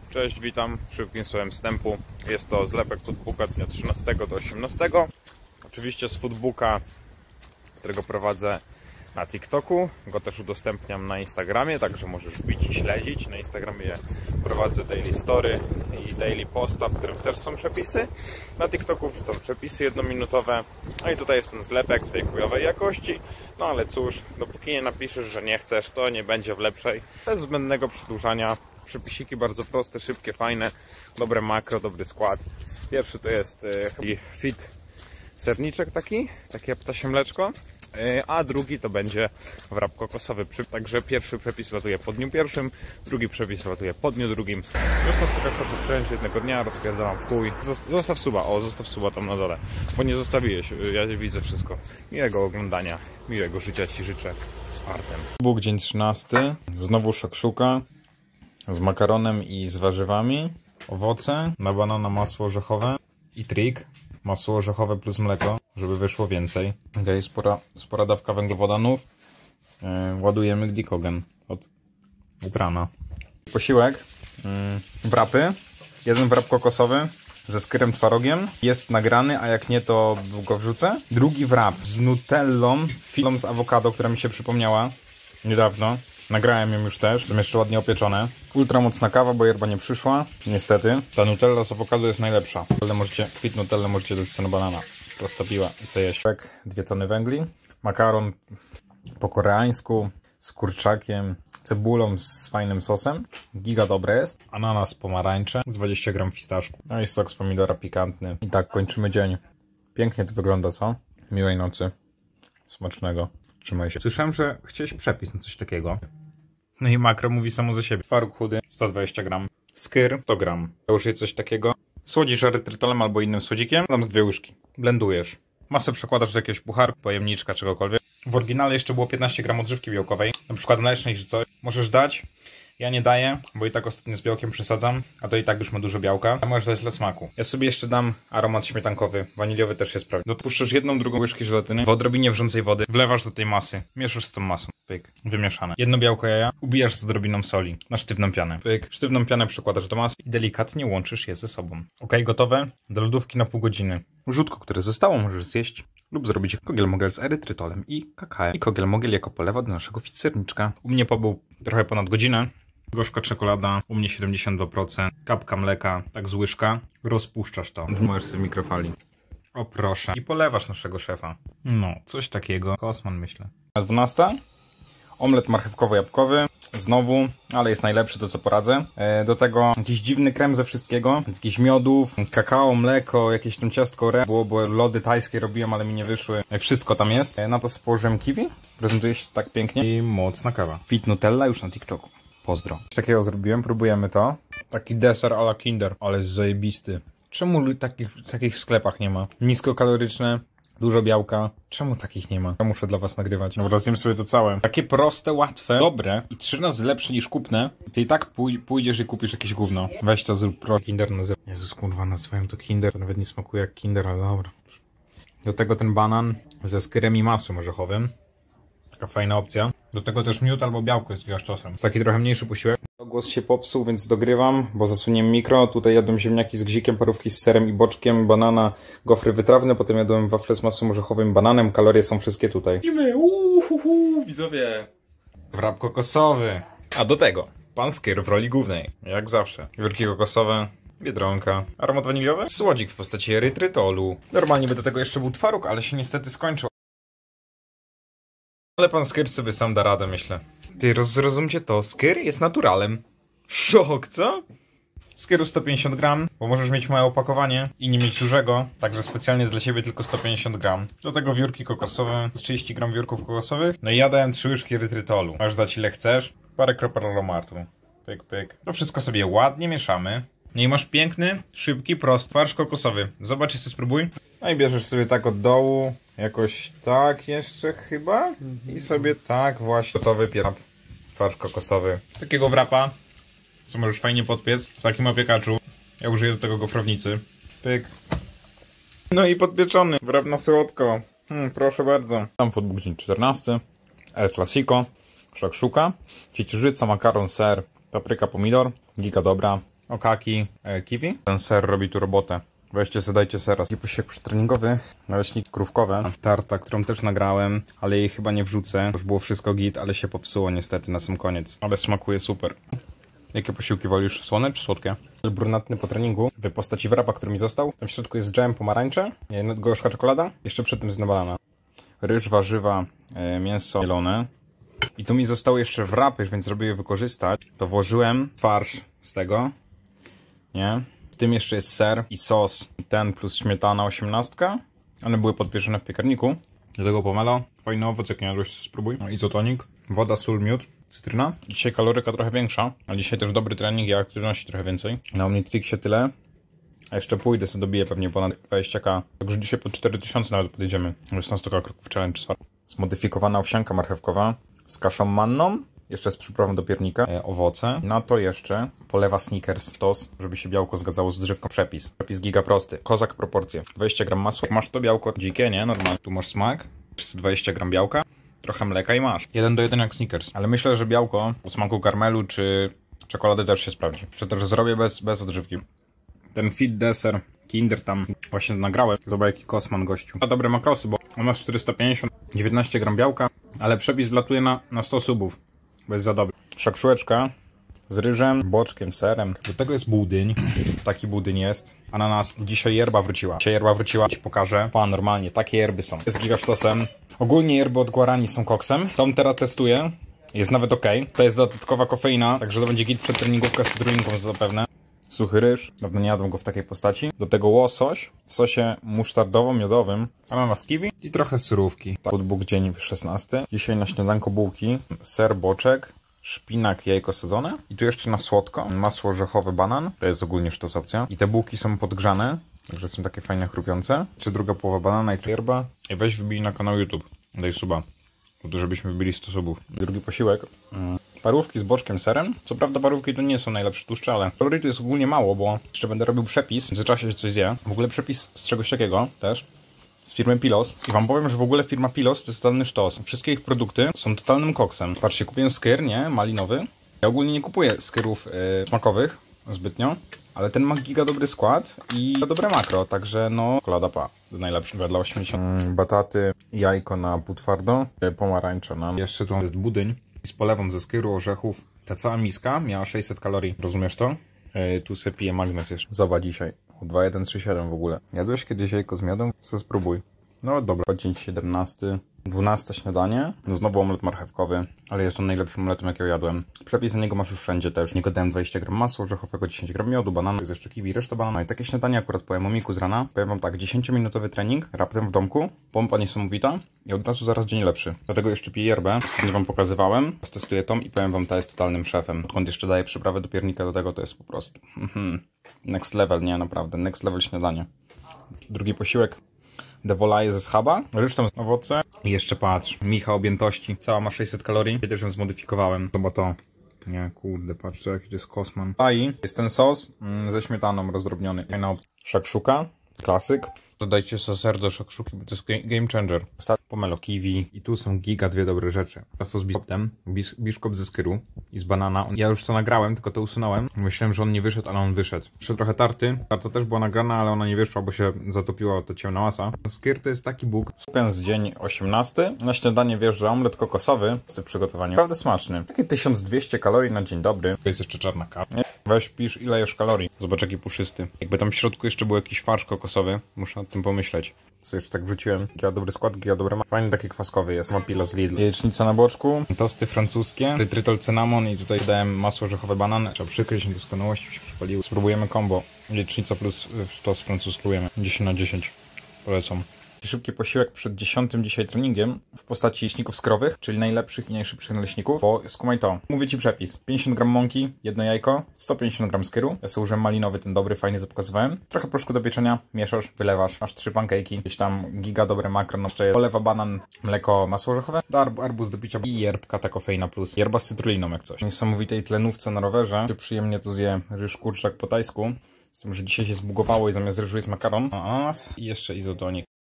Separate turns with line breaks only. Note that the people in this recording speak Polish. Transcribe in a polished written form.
Cześć, witam. Szybkim słowem wstępu. Jest to zlepek foodbooka dnia 13 do 18. Oczywiście z foodbooka, którego prowadzę na TikToku. Go też udostępniam na Instagramie, także możesz wbić i śledzić. Na Instagramie prowadzę daily story i daily posta, w którym też są przepisy. Na TikToku wrzucam przepisy jednominutowe. No i tutaj jest ten zlepek w tej chujowej jakości. No ale cóż, dopóki nie napiszesz, że nie chcesz, to nie będzie w lepszej. Bez zbędnego przedłużania. Przepisiki bardzo proste, szybkie, fajne, dobre makro, dobry skład. Pierwszy to jest fit serniczek takie ptasie mleczko, a drugi to będzie wrap kokosowy. Także pierwszy przepis latuje po dniu pierwszym, drugi przepis latuje po dniu drugim. 16 kroków challenge jednego dnia, rozpierdalam w chuj. Zostaw suba tam na dole, bo nie zostawiłeś, ja widzę wszystko. Miłego oglądania, miłego życia Ci życzę z fartem. Bóg dzień 13, znowu szakszuka z makaronem i z warzywami, owoce, na banana masło orzechowe i trik, masło orzechowe plus mleko, żeby wyszło więcej. Okay, spora dawka węglowodanów. Ładujemy glikogen od rana. Posiłek, wrapy, jeden wrap kokosowy ze skyrem twarogiem, jest nagrany, a jak nie to go wrzucę. Drugi wrap z nutellą, filą z awokado, która mi się przypomniała niedawno. Nagrałem ją już też, są jeszcze ładnie opieczone. Ultra mocna kawa, bo yerba nie przyszła. Niestety. Ta nutella z awokado jest najlepsza. Kwit nutellę możecie dać cena banana. Prosta piła i sobie jeść. 2 tony węgli. Makaron po koreańsku z kurczakiem, cebulą z fajnym sosem. Giga dobre jest. Ananas pomarańcze z 20 gram fistaszku. No i sok z pomidora pikantny. I tak kończymy dzień. Pięknie to wygląda, co? Miłej nocy. Smacznego. Trzymaj się. Słyszałem, że chciałeś przepis na coś takiego. No i makro mówi samo za siebie. Twaróg chudy 120 gram. Skyr 100 gram. Użyj coś takiego. Słodzisz erytrytolem albo innym słodzikiem. Tam z 2 łyżki. Blendujesz. Masę przekładasz do jakiegoś pucharku, pojemniczka, czegokolwiek. W oryginale jeszcze było 15 gram odżywki białkowej. Na przykład mlecznej czy coś. Możesz dać. Ja nie daję, bo i tak ostatnio z białkiem przesadzam, a to i tak już ma dużo białka. A możesz dać dla smaku. Ja sobie jeszcze dam aromat śmietankowy. Waniliowy też jest prawie. Dopuszczasz 1/2 łyżki żelatyny w odrobinie wrzącej wody. Wlewasz do tej masy. Mieszasz z tą masą. Pyk. Wymieszane. Jedno białko jaja. Ubijasz z odrobiną soli. Na sztywną pianę. Pyk. Sztywną pianę przekładasz do masy i delikatnie łączysz je ze sobą. Ok, gotowe? Do lodówki na pół godziny. Rzutko, które zostało, możesz zjeść. Lub zrobić kogel-mogel z erytrytolem i kakao. I kogel-mogel jako polewa do naszego fit-serniczka. U mnie pobył trochę ponad godzinę. Gorzka czekolada, u mnie 72%, kapka mleka, tak z łyżka. Rozpuszczasz to. Możesz sobie mikrofali. O proszę. I polewasz naszego szefa. No, coś takiego. Kosman, myślę. 12. Omlet marchewkowo-jabłkowy. Znowu, ale jest najlepszy, to co poradzę. Do tego jakiś dziwny krem ze wszystkiego. Jakichś miodów, kakao, mleko, jakieś tam ciastko bo lody tajskie robiłem, ale mi nie wyszły. Wszystko tam jest. Na to położyłem kiwi. Prezentuje się tak pięknie. I mocna kawa. Fit Nutella już na TikToku. Pozdro. Coś takiego zrobiłem, próbujemy to. Taki deser a la Kinder, ale jest zajebisty. Czemu takich w sklepach nie ma? Niskokaloryczne, dużo białka. Czemu takich nie ma? Ja muszę dla was nagrywać. Dobra, zjem sobie to całe. Takie proste, łatwe, dobre i 3 razy lepsze niż kupne. Ty i tak pójdziesz i kupisz jakieś gówno. Weź to, zrób pro. Kinder nazywa. Jezus, kurwa, nazywają to Kinder. Nawet nie smakuje jak Kinder, ale dobra. Do tego ten banan ze skyrem i masłem orzechowym. Taka fajna opcja. Do tego też miód albo białko jest gwiazdczosem. Jest taki trochę mniejszy posiłek. Głos się popsuł, więc dogrywam, bo zasunię mikro. Tutaj jadłem ziemniaki z gzikiem, parówki z serem i boczkiem, banana, gofry wytrawne, potem jadłem wafle z masłem orzechowym, bananem. Kalorie są wszystkie tutaj. Widzowie. Wrap kokosowy. A do tego pan Skyr w roli głównej. Jak zawsze. Wiórki kokosowe. Biedronka. Aromat waniliowy? Słodzik w postaci erytrytolu. Normalnie by do tego jeszcze był twaróg, ale się niestety skończył. Ale pan Skyr sobie sam da radę, myślę. Ty, zrozumcie to, Skyr jest naturalem. Szok, co? Skyru 150 gram, bo możesz mieć małe opakowanie i nie mieć dużego, także specjalnie dla siebie tylko 150 gram. Do tego wiórki kokosowe, 30 gram wiórków kokosowych. No i ja dałem 3 łyżki erytrytolu. Możesz dać ile chcesz, parę kropel aromatu. Pyk, pyk. To wszystko sobie ładnie mieszamy. No i masz piękny, szybki, prosty farsz kokosowy. Zobacz i sobie spróbuj. No i bierzesz sobie tak od dołu, jakoś tak jeszcze chyba. I sobie tak właśnie gotowy farsz kokosowy. Takiego wrapa, co możesz fajnie podpiec w takim opiekaczu. Ja użyję do tego gofrownicy. Pyk. No i podpieczony, wrap na słodko. Proszę bardzo. Tam foodbook dzień 14. El Clasico. Szakszuka. Ciecierzyca, makaron, ser, papryka, pomidor. Giga dobra. Okaki kiwi. Ten ser robi tu robotę. Weźcie sobie, dajcie sera. Posiłek przytreningowy, naleśnik krówkowe. Tarta, którą też nagrałem, ale jej chyba nie wrzucę. Już było wszystko git, ale się popsuło niestety na sam koniec. Ale smakuje super. Jakie posiłki wolisz? Słone czy słodkie? Brunatny po treningu w postaci wrapa, który mi został. Tam w środku jest dżem, pomarańcze, gorzka czekolada. Jeszcze przed tym z banana. Ryż, warzywa, mięso mielone. I tu mi zostały jeszcze wrapy, więc żeby je wykorzystać, to włożyłem farsz z tego. Nie? W tym jeszcze jest ser i sos. Ten plus śmietana 18. One były podpieczone w piekarniku. Do tego pomelo. Fajny owoc, jak nie jadłeś, spróbuj. Izotonik. Woda, sól, miód. Cytryna. Dzisiaj kaloryka trochę większa, a dzisiaj też dobry trening i aktywności trochę więcej. Na Omnitrixie tyle. A jeszcze pójdę, sobie dobiję pewnie ponad 20k. Także dzisiaj po 4000 nawet podejdziemy. Jest na 100 kroków challenge. Zmodyfikowana owsianka marchewkowa z kaszą manną. Jeszcze z przyprawą do piernika. Owoce. Na to jeszcze polewa Snickers tos, żeby się białko zgadzało z drzewką. Przepis. Przepis giga prosty. Kozak proporcje. 20 gram masła. Masz to białko dzikie, nie? Normalnie. Tu masz smak. 20 gram białka. Trochę mleka i masz. 1:1 jak Snickers. Ale myślę, że białko o smaku karmelu czy czekolady też się sprawdzi. Że też zrobię bez odżywki. Ten fit deser Kinder tam właśnie nagrałem. Zobacz jaki kosman gościu. A dobre makrosy, bo on ma 450, 19 gram białka, ale przepis wlatuje na 100 subów. Bo jest za dobry. Szakszułeczka z ryżem, boczkiem, serem. Do tego jest budyń. Taki budyń jest. Ananas. Dzisiaj yerba wróciła. Ci pokażę. Normalnie, takie yerby są. Jest gigasztosem. Ogólnie yerby od Guarani są koksem. Tą teraz testuję. Jest nawet ok. To jest dodatkowa kofeina, także to będzie git przed treningówkę z cytrynką zapewne. Suchy ryż. Dawno nie jadłem go w takiej postaci. Do tego łosoś w sosie musztardowo-miodowym. Ananas kiwi i trochę surówki. Foodbook dzień 16. Dzisiaj na śniadanko bułki. Ser, boczek. Szpinak, jajko sadzone. I tu jeszcze na słodko masło orzechowe, banan. To jest ogólnie sztos opcja. I te bułki są podgrzane. Także są takie fajne, chrupiące. Czy druga połowa banana i yerba. I weź wbij na kanał YouTube. Daj suba. Po to, żebyśmy wybili 100 subów. Drugi posiłek. Parówki z boczkiem, serem. Co prawda parówki to nie są najlepsze tłuszcze, ale kalorii tu jest ogólnie mało, bo jeszcze będę robił przepis. W międzyczasie się coś zje. W ogóle przepis z czegoś takiego też. Z firmy Pilos. I wam powiem, że w ogóle firma Pilos to jest totalny sztos. Wszystkie ich produkty są totalnym koksem. Patrzcie, kupiłem skyr, nie? Malinowy. Ja ogólnie nie kupuję skyrów smakowych zbytnio. Ale ten ma giga dobry skład i dobre makro, także no czekolada pa. Najlepszy dla 80. Bataty, jajko na półtwardo, pomarańcza na... Jeszcze tu jest budyń z polewą ze skyru, orzechów. Ta cała miska miała 600 kalorii, rozumiesz to? Tu se piję magnes jeszcze. Zobacz dzisiaj. 2137 w ogóle. Jadłeś kiedyś jajko z miodem? Se spróbuj. No dobra, dzień 17. 12 śniadanie. No znowu omlet marchewkowy, ale jest on najlepszym omletem, jakiego jadłem. Przepis na niego masz już wszędzie też. Niego dałem 20 gram masła orzechowego, 10 gram miodu, bananu, jest jeszcze kiwi, reszta banana. I takie śniadanie akurat po Emomiku z rana. Powiem wam tak, 10-minutowy trening, raptem w domku, pompa niesamowita i od razu zaraz dzień lepszy. Dlatego jeszcze piję yerbę, nie wam pokazywałem. Testuję tą i powiem wam, ta jest totalnym szefem. Odkąd jeszcze daję przyprawę do piernika do tego, to jest po prostu next level, nie naprawdę, next level śniadanie. Drugi posiłek. Devolaje ze schaba, ryż tam z owoce i jeszcze patrz, micha objętości, cała ma 600 kalorii, ja też ją zmodyfikowałem, to bo to, nie kurde, patrz, co jaki to jest kosman. A i jest ten sos ze śmietaną rozdrobniony, szakszuka, klasyk. Dodajcie ser do szakszuki, bo to jest game changer. Pomelo kiwi i tu są giga dwie dobre rzeczy. Sos z biszkoptem, biszkop ze skyru i z banana. Ja już to nagrałem, tylko to usunąłem. Myślałem, że on nie wyszedł, ale on wyszedł. Jeszcze trochę tarty. Tarta też była nagrana, ale ona nie wyszła, bo się zatopiła ta ciemna masa. Skyr to jest taki bóg. Więc dzień 18. Na śniadanie wjeżdża omlet kokosowy w przygotowaniu. Naprawdę smaczny. Takie 1200 kalorii na dzień dobry. To jest jeszcze czarna kawa. Weź pisz ile jesz kalorii. Zobacz jaki puszysty. Jakby tam w środku jeszcze był jakiś farsz kokosowy. Muszę nad tym pomyśleć. Co jeszcze tak wrzuciłem. Giga dobry skład, giga dobre ma. Fajny taki kwaskowy jest. Ma Pilos Lidl. Jajecznica na boczku. Tosty francuskie. Trytol cynamon i tutaj dałem masło orzechowe banan. Trzeba przykryć niedoskonałości, się przypaliły. Spróbujemy combo. Jajecznica plus tost francuski. 10/10. Polecam. Szybki posiłek przed 10. dzisiaj treningiem w postaci leśników skrowych, czyli najlepszych i najszybszych naleśników, bo skumaj to. Mówię ci przepis. 50 gram mąki, jedno jajko, 150 gram skyru. Ja sobie użyłem malinowy, ten dobry, fajnie zapokazywałem. Trochę proszku do pieczenia, mieszasz, wylewasz, masz 3 pancake'i, gdzieś tam giga dobre makro, no jeszcze polewa banan, mleko, masło orzechowe, do arbuz do picia i yerbka ta kofeina plus. Yerba z cytruliną jak coś. W niesamowitej tlenówce na rowerze, przyjemnie to zje ryż kurczak po tajsku. Z tym, że dzisiaj się zbugowało i zamiast ryżu jest makaron, ananas i jeszcze izotonik.